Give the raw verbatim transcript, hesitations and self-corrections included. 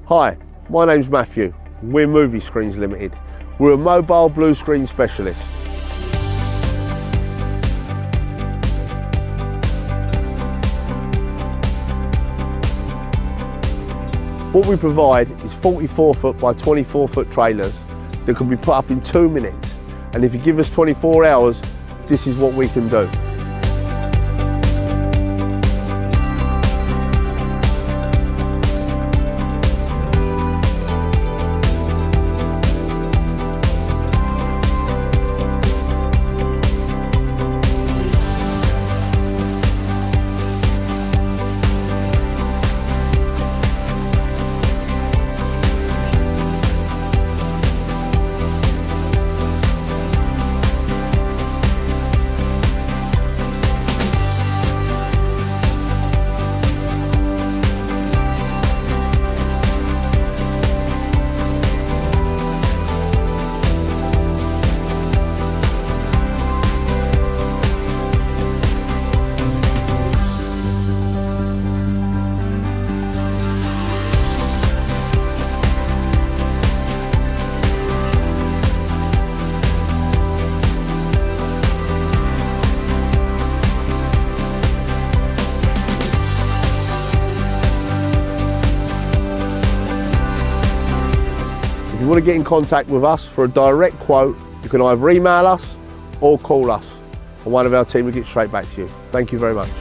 Hi, my name's Matthew. We're Movie Screens Limited. We're a mobile blue screen specialist. What we provide is forty-four foot by twenty-four foot trailers that can be put up in two minutes. And if you give us twenty-four hours, this is what we can do. If you want to get in contact with us for a direct quote, you can either email us or call us, and one of our team will get straight back to you. Thank you very much.